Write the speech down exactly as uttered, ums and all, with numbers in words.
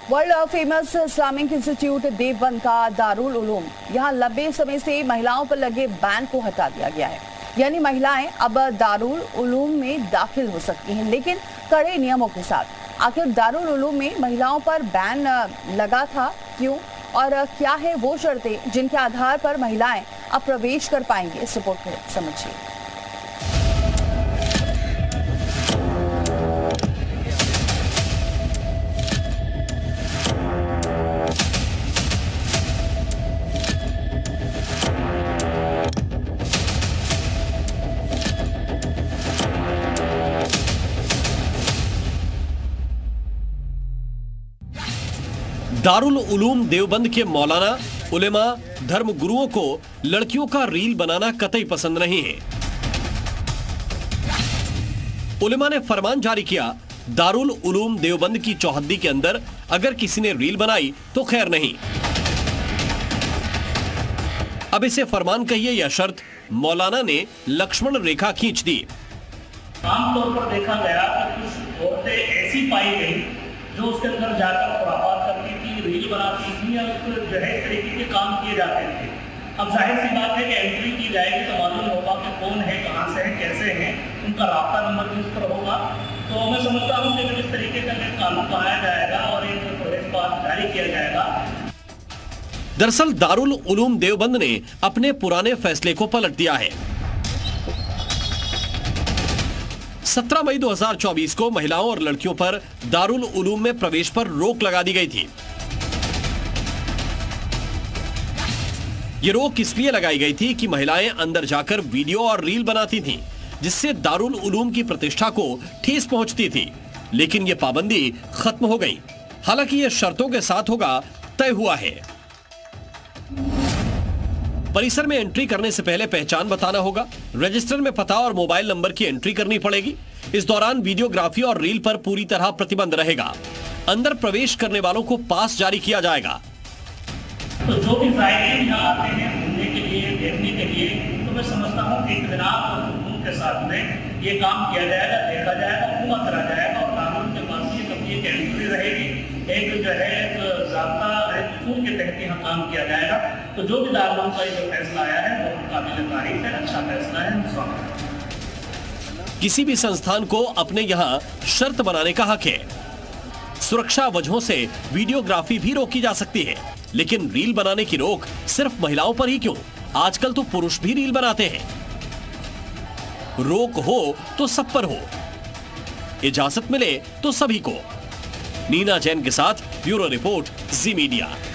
World famous Islamic institute Deoband का दारुल उलूम, यहाँ लंबे समय से महिलाओं पर लगे बैन को हटा दिया गया है। यानी महिलाएं अब दारुल उलूम में दाखिल हो सकती हैं, लेकिन कड़े नियमों के साथ। आखिर दारुल उलूम में महिलाओं पर बैन लगा था क्यों, और क्या है वो शर्तें जिनके आधार पर महिलाएं अब प्रवेश कर पाएंगी, इस रिपोर्ट को समझिए। दारुल उलूम देवबंद के मौलाना, उलेमा, धर्म गुरुओं को लड़कियों का रील बनाना कतई पसंद नहीं है। उलेमा ने फरमान जारी किया, दारुल उलूम देवबंद की चौहद्दी के अंदर अगर किसी ने रील बनाई तो खैर नहीं। अब इसे फरमान कहिए या शर्त, मौलाना ने लक्ष्मण रेखा खींच दी। आमतौर पर देखा गया कि कुछ औरतें ऐसी पाई गई जो उसके अंदर जाकर खुरापात करती थी, रील बनाती थी, या जो है इस तरीके के काम किए जाते थे। अब जाहिर सी बात है कि एंट्री की जाएगी तो मालूम होगा कि कौन है, कहां से है, कैसे हैं, उनका राब्ता नंबर भी उस पर होगा। तो मैं समझता हूं कि इस तरीके का एक कानून बनाया जाएगा और एक प्रवेश पास जारी किया जाएगा। दरअसल दारुल उलूम देवबंद ने अपने पुराने फैसले को पलट दिया है। सत्रह मई दो हज़ार चौबीस को महिलाओं और लड़कियों पर दारुल उलूम में प्रवेश पर रोक लगा दी गई थी। ये रोक इसलिए लगाई गई थी कि महिलाएं अंदर जाकर वीडियो और रील बनाती थीं, जिससे दारुल उलूम की प्रतिष्ठा को ठेस पहुंचती थी। लेकिन यह पाबंदी खत्म हो गई। हालांकि यह शर्तों के साथ होगा, तय हुआ है। परिसर में एंट्री करने से पहले पहचान बताना होगा, रजिस्टर में पता और मोबाइल नंबर की एंट्री करनी पड़ेगी। इस दौरान वीडियोग्राफी और रील पर पूरी तरह प्रतिबंध रहेगा। अंदर प्रवेश करने वालों को पास जारी किया जाएगा। तो जो भी जायरीन यहाँ आते हैं घूमने के लिए, देखने के लिए, तो मैं समझता हूँ कि इत्मीनान और सुकून के साथ में ये काम किया जाएगा, देखा जाएगा, पूरा करा जाएगा और कानून के पास ये कभी एक एंट्री रहेगी, एक जो है एक ज़ाब्ता उसूल के तहत यहाँ काम किया जाएगा। तो जो भी दारुल का जो फैसला आया है वो काबिल तारीफ है, अच्छा फैसला है। किसी भी संस्थान को अपने यहाँ शर्त बनाने का हक है। सुरक्षा वजहों से वीडियोग्राफी भी रोकी जा सकती है, लेकिन रील बनाने की रोक सिर्फ महिलाओं पर ही क्यों? आजकल तो पुरुष भी रील बनाते हैं। रोक हो तो सब पर हो, इजाजत मिले तो सभी को। नीना जैन के साथ ब्यूरो रिपोर्ट, जी मीडिया।